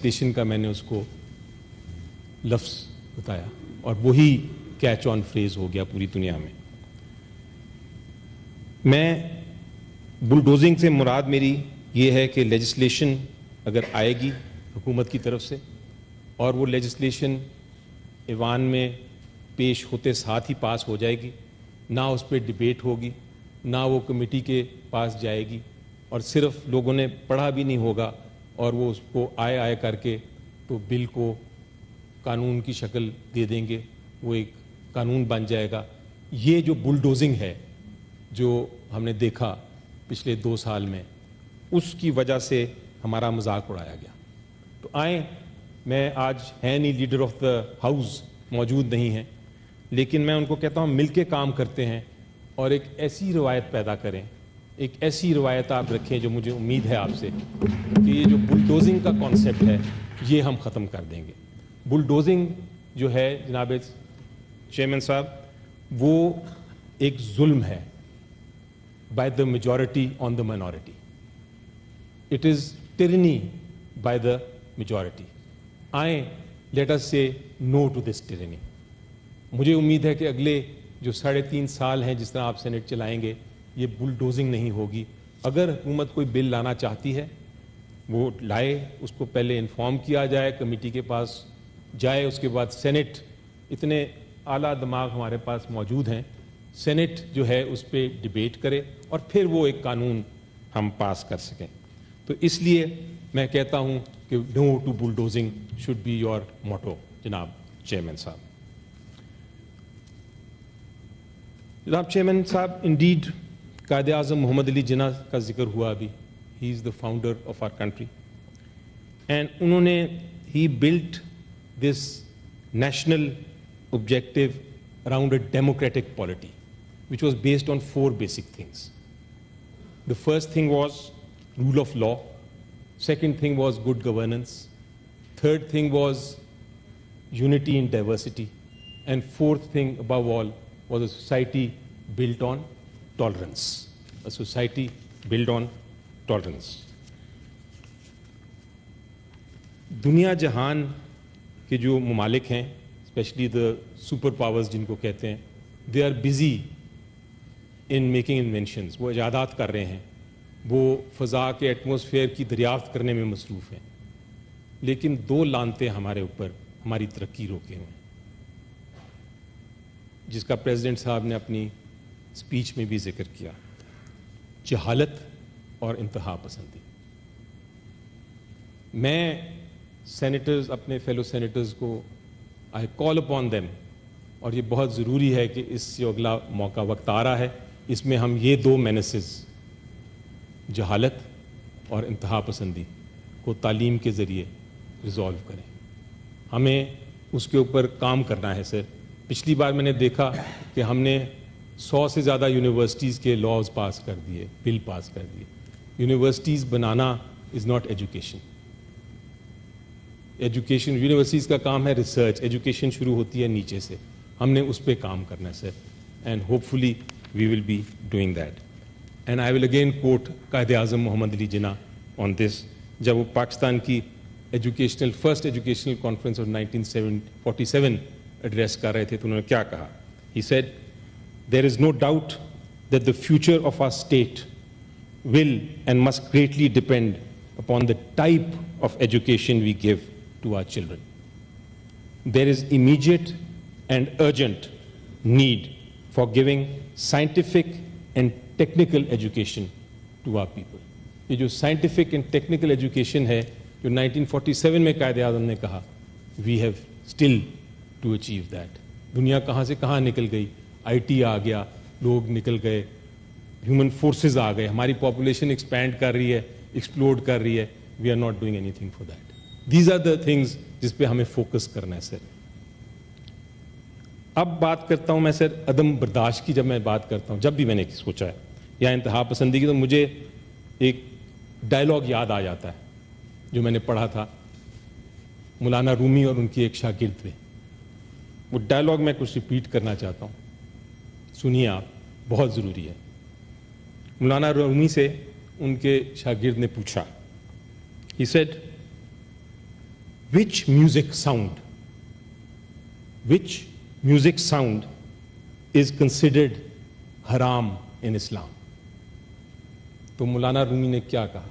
Legislation کا میں نے اس کو لفظ بتایا اور وہی کیچ آن فریز ہو گیا پوری دنیا میں. میں بلڈوزنگ سے مراد میری یہ ہے کہ لیجسلیشن اگر آئے گی حکومت کی طرف سے اور وہ لیجسلیشن ایوان میں پیش ہوتے ساتھ ہی پاس ہو جائے گی, نہ اس پہ ڈبیٹ ہوگی, نہ وہ کمیٹی کے پاس جائے گی, اور صرف لوگوں نے پڑھا بھی نہیں ہوگا اور وہ اس کو آئے کر کے تو بل کو قانون کی شکل دے دیں گے, وہ ایک قانون بن جائے گا. یہ جو بلڈوزنگ ہے جو ہم نے دیکھا پچھلے 2 سال میں, اس کی وجہ سے ہمارا مذاق اڑایا گیا. تو آئیں, میں آج ہے نہیں, لیڈر آف دا ہاؤس موجود نہیں ہیں, لیکن میں ان کو کہتا ہوں مل کے کام کرتے ہیں اور ایک ایسی روایت پیدا کریں, ایک ایسی روایت آپ رکھیں جو مجھے امید ہے آپ سے کہ یہ جو بلڈوزنگ کا کانسیپٹ ہے یہ ہم ختم کر دیں گے. بلڈوزنگ جو ہے جناب چیئرمین صاحب, وہ ایک ظلم ہے by the majority on the minority. It is tyranny by the majority. آئیں, let us say no to this tyranny. مجھے امید ہے کہ اگلے جو 3.5 سال ہیں جس طرح آپ سینٹ چلائیں گے, یہ بلڈوزنگ نہیں ہوگی. اگر حکومت کوئی بل لانا چاہتی ہے وہ لائے, اس کو پہلے انفارم کیا جائے, کمیٹی کے پاس جائے, اس کے بعد سینٹ, اتنے اعلیٰ دماغ ہمارے پاس موجود ہیں, سینٹ جو ہے اس پہ ڈبیٹ کرے اور پھر وہ ایک قانون ہم پاس کر سکیں. تو اس لیے میں کہتا ہوں کہ no to bulldozing should be your motto جناب چیئرمین صاحب. جناب چیئرمین صاحب, انڈیڈ قائد اعظم محمد علی جناح کا ذکر ہوا ابھی. He is the founder of our country and انہوں نے he built this national objective around a democratic polity, which was based on 4 basic things. The first thing was rule of law. Second thing was good governance. Third thing was unity in diversity. And fourth thing, above all, was a society built on tolerance. A society built on tolerance. دنیا جہان کے جو ممالک ہیں, especially the super powers جن کو کہتے ہیں, they are busy in making inventions. وہ ایجادات کر رہے ہیں, وہ فضا کے ایٹماسفیئر کی دریافت کرنے میں مصروف ہیں, لیکن 2 لانتیں ہمارے اوپر ہماری ترقی روکے ہوئے ہیں, جس کا پریزیڈنٹ صاحب نے اپنی اسپیچ میں بھی ذکر کیا: جہالت اور انتہا پسندی. میں سینیٹرز, اپنے فیلو سینیٹرز کو I call upon them, اور یہ بہت ضروری ہے کہ اس سے اگلا موقع وقت آ رہا ہے, اس میں ہم یہ 2 مینسز, جہالت اور انتہا پسندی کو تعلیم کے ذریعے ریزالو کریں. ہمیں اس کے اوپر کام کرنا ہے سر. پچھلی بار میں نے دیکھا کہ ہم نے 100 سے زیادہ یونیورسٹیز کے لاز پاس کر دیے, بل پاس کر دیے. یونیورسٹیز بنانا is not education. Education, universities کا کام ہے ریسرچ, ایجوکیشن شروع ہوتی ہے نیچے سے. ہم نے اس پہ کام کرنا ہے sir, and hopefully we will be doing that. And I will again quote Quaid Azam محمد علی جناح آن دس. جب وہ پاکستان کی first educational conference of 1947 address کر رہے تھے تو انہوں نے کیا کہا؟ He said, there is no doubt that the future of our state will and must greatly depend upon the type of education we give to our children. There is immediate and urgent need for giving scientific and technical education to our people. یہ جو scientific and technical education ہے جو 1947 میں قائد اعظم نے کہا, we have still to achieve that. دنیا کہاں سے کہاں نکل گئی, آئی ٹی آ گیا, لوگ نکل گئے, ہیومن فورسز آ گئے, ہماری پاپولیشن ایکسپینڈ کر رہی ہے, ایکسپلوڈ کر رہی ہے. We are not doing anything for that. These are the things جس پہ ہمیں فوکس کرنا ہے سر. اب بات کرتا ہوں میں سر عدم برداشت کی. جب میں بات کرتا ہوں, جب بھی میں نے سوچا ہے یا انتہا پسندی کی, تو مجھے ایک ڈائلاگ یاد آ جاتا ہے جو میں نے پڑھا تھا مولانا رومی اور ان کی ایک شاگرد پہ. وہ ڈائلاگ میں کچھ ریپیٹ کرنا چاہتا ہوں, سنیے آپ, بہت ضروری ہے. مولانا رومی سے ان کے شاگرد نے پوچھا, he said, which music sound is considered haram in Islam. تو مولانا رومی نے کیا کہا؟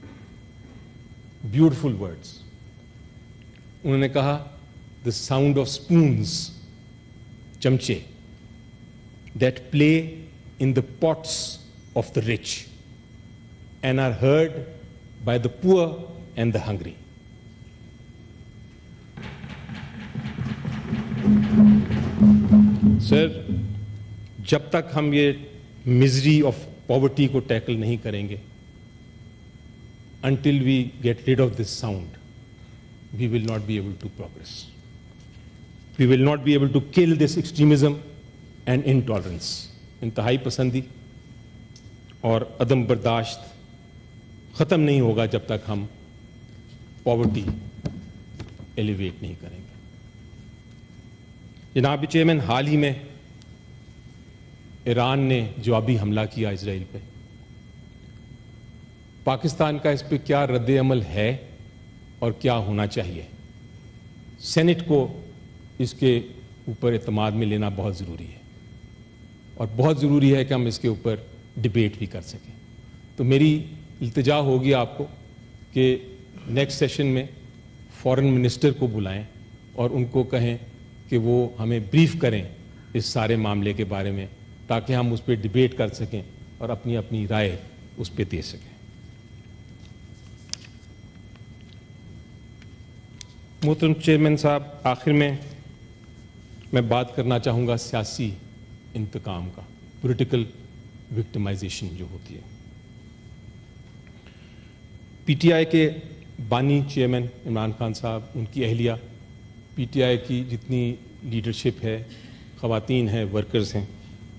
Beautiful words. انہوں نے کہا the sound of spoons, چمچے, that play in the pots of the rich and are heard by the poor and the hungry. سر, جب تک ہم یہ misery of poverty کو ٹیکل نہیں کریں گے, until we get rid of this sound, we will not be able to progress. We will not be able to kill this extremism and intolerance. انتہائی پسندی اور عدم برداشت ختم نہیں ہوگا جب تک ہم پاورٹی ایلیویٹ نہیں کریں گے. جناب چیئرمین, حال ہی میں ایران نے جوابی حملہ کیا اسرائیل پہ. پاکستان کا اس پہ کیا رد عمل ہے اور کیا ہونا چاہیے؟ سینٹ کو اس کے اوپر اعتماد میں لینا بہت ضروری ہے, اور بہت ضروری ہے کہ ہم اس کے اوپر ڈبیٹ بھی کر سکیں. تو میری التجا ہوگی آپ کو کہ نیکسٹ سیشن میں فارن منسٹر کو بلائیں اور ان کو کہیں کہ وہ ہمیں بریف کریں اس سارے معاملے کے بارے میں, تاکہ ہم اس پہ ڈبیٹ کر سکیں اور اپنی اپنی رائے اس پہ دے سکیں. محترم چیئرمین صاحب, آخر میں بات کرنا چاہوں گا سیاسی انتقام کا, پولیٹیکل وکٹمائزیشن جو ہوتی ہے. پی ٹی آئی کے بانی چیئرمین عمران خان صاحب, ان کی اہلیہ, پی ٹی آئی کی جتنی لیڈرشپ ہے, خواتین ہیں, ورکرز ہیں,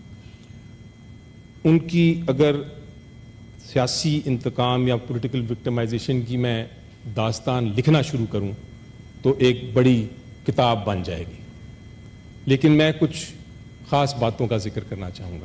ان کی اگر سیاسی انتقام یا پولیٹیکل وکٹمائزیشن کی میں داستان لکھنا شروع کروں تو ایک بڑی کتاب بن جائے گی. لیکن میں کچھ خاص باتوں کا ذکر کرنا چاہوں گا.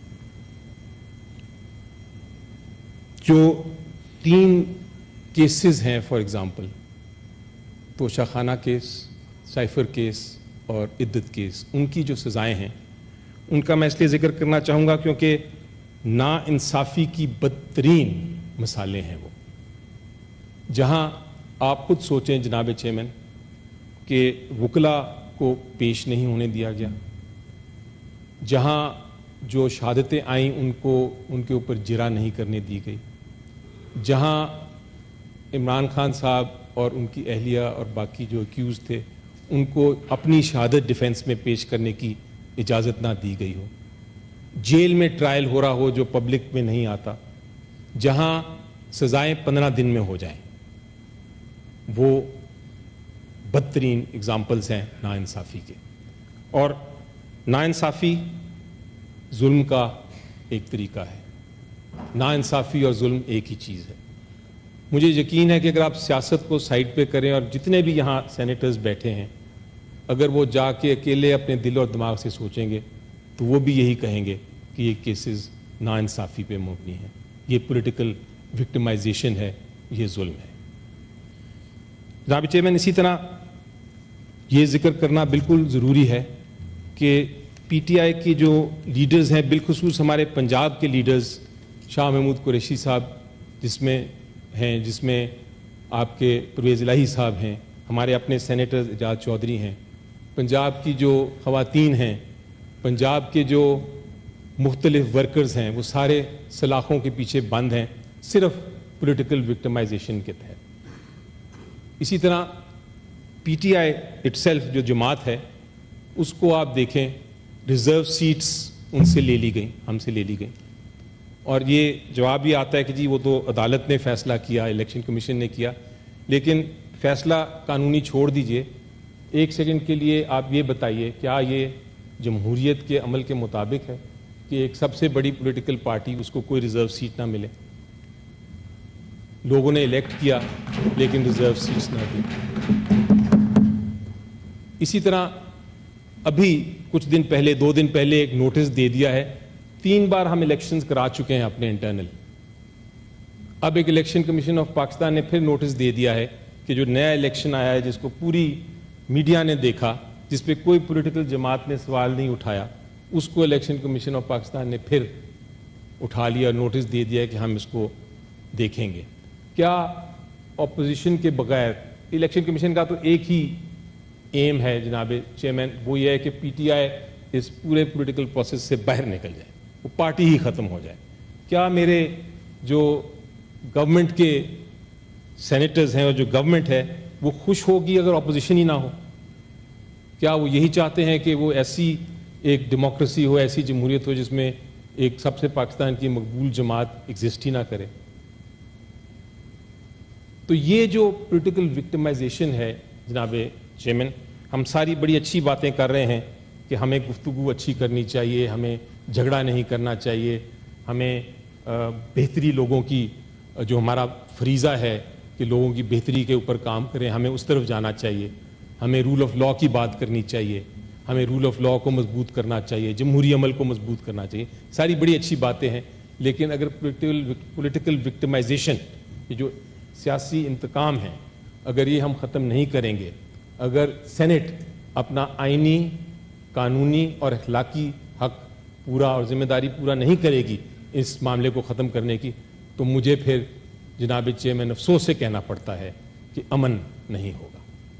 جو 3 کیسز ہیں, فار ایگزامپل توشہ خانہ کیس, سائفر کیس اور عدت کیس, ان کی جو سزائیں ہیں ان کا میں اس لیے ذکر کرنا چاہوں گا کیونکہ نا انصافی کی بدترین مثالیں ہیں وہ, جہاں آپ خود سوچیں جناب چیئرمین کہ وکلا کو پیش نہیں ہونے دیا گیا, جہاں جو شہادتیں آئیں ان کے اوپر جرح نہیں کرنے دی گئی, جہاں عمران خان صاحب اور ان کی اہلیہ اور باقی جو ایکیوز تھے ان کو اپنی شہادت ڈیفینس میں پیش کرنے کی اجازت نہ دی گئی ہو, جیل میں ٹرائل ہو رہا ہو جو پبلک میں نہیں آتا, جہاں سزائیں 15 دن میں ہو جائیں. وہ بدترین اگزامپلز ہیں ناانصافی کے. اور ناانصافی ظلم کا ایک طریقہ ہے, ناانصافی اور ظلم ایک ہی چیز ہے. مجھے یقین ہے کہ اگر آپ سیاست کو سائڈ پہ کریں, اور جتنے بھی یہاں سینیٹرز بیٹھے ہیں اگر وہ جا کے اکیلے اپنے دل اور دماغ سے سوچیں گے تو وہ بھی یہی کہیں گے کہ یہ کیسز ناانصافی پہ مبنی ہیں, یہ پولیٹیکل وکٹمائزیشن ہے, یہ ظلم ہے. جناب چیئرمین, اسی طرح یہ ذکر کرنا بالکل ضروری ہے کہ پی ٹی آئی کے جو لیڈرز ہیں, بالخصوص ہمارے پنجاب کے لیڈرز, شاہ محمود قریشی صاحب جس میں آپ کے پرویز الہی صاحب ہیں, ہمارے اپنے سینیٹر اعجاز چودھری ہیں, پنجاب کی جو خواتین ہیں, پنجاب کے جو مختلف ورکرز ہیں, وہ سارے سلاخوں کے پیچھے بند ہیں صرف پولیٹیکل وکٹمائزیشن کے تحت. اسی طرح P T I itself جو جماعت ہے اس کو آپ دیکھیں, ریزرو سیٹس ان سے لے لی گئیں, ہم سے لے لی گئیں, اور یہ جواب بھی آتا ہے کہ جی وہ تو عدالت نے فیصلہ کیا, الیکشن کمیشن نے کیا, لیکن فیصلہ قانونی چھوڑ دیجئے. ایک سیکنڈ کے لیے آپ یہ بتائیے, کیا یہ جمہوریت کے عمل کے مطابق ہے کہ ایک سب سے بڑی پولیٹیکل پارٹی اس کو کوئی ریزرو سیٹ نہ ملے؟ لوگوں نے الیکٹ کیا لیکن ریزرو سیٹس نہ دی. اسی طرح ابھی کچھ دن پہلے, 2 دن پہلے ایک نوٹس دے دیا ہے, 3 بار ہم الیکشنز کرا چکے ہیں اپنے انٹرنل. اب ایک الیکشن کمیشن آف پاکستان نے پھر نوٹس دے دیا ہے کہ جو نیا الیکشن آیا ہے جس کو پوری میڈیا نے دیکھا, جس پہ کوئی پولیٹیکل جماعت نے سوال نہیں اٹھایا, اس کو الیکشن کمیشن آف پاکستان نے پھر اٹھا لیا, نوٹس دے دیا کہ ہم اس کو دیکھیں گے. کیا اپوزیشن کے بغیر, الیکشن کمیشن کا تو ایک ہی ایم ہے جناب چیئرمین, وہ یہ ہے کہ پی ٹی آئی اس پورے پولیٹیکل پروسیس سے باہر نکل جائے, وہ پارٹی ہی ختم ہو جائے. کیا میرے جو گورنمنٹ کے سینیٹرز ہیں اور جو گورنمنٹ ہے وہ خوش ہوگی اگر اپوزیشن ہی نہ ہو؟ کیا وہ یہی چاہتے ہیں کہ وہ ایسی ایک ڈیموکریسی ہو, ایسی جمہوریت ہو جس میں ایک سب سے پاکستان کی مقبول جماعت ایگزسٹ ہی نہ کرے؟ تو یہ جو پولیٹیکل وکٹمائزیشن ہے جناب چیئرمین, ہم ساری بڑی اچھی باتیں کر رہے ہیں کہ ہمیں گفتگو اچھی کرنی چاہیے, ہمیں جھگڑا نہیں کرنا چاہیے, ہمیں بہتری لوگوں کی, جو ہمارا فریضہ ہے کہ لوگوں کی بہتری کے اوپر کام کریں, ہمیں اس طرف جانا چاہیے, ہمیں رول آف لاء کی بات کرنی چاہیے, ہمیں رول آف لاء کو مضبوط کرنا چاہیے, جمہوری عمل کو مضبوط کرنا چاہیے. ساری بڑی اچھی باتیں ہیں, لیکن اگر پولیٹیکل وکٹمائزیشن, یہ جو سیاسی انتقام ہے, اگر یہ ہم ختم نہیں کریں گے, اگر سینٹ اپنا آئینی, قانونی اور اخلاقی حق پورا اور ذمہ داری پورا نہیں کرے گی اس معاملے کو ختم کرنے کی, تو مجھے پھر جناب چیئرمین افسوس سے کہنا پڑتا ہے کہ امن نہیں ہوگا.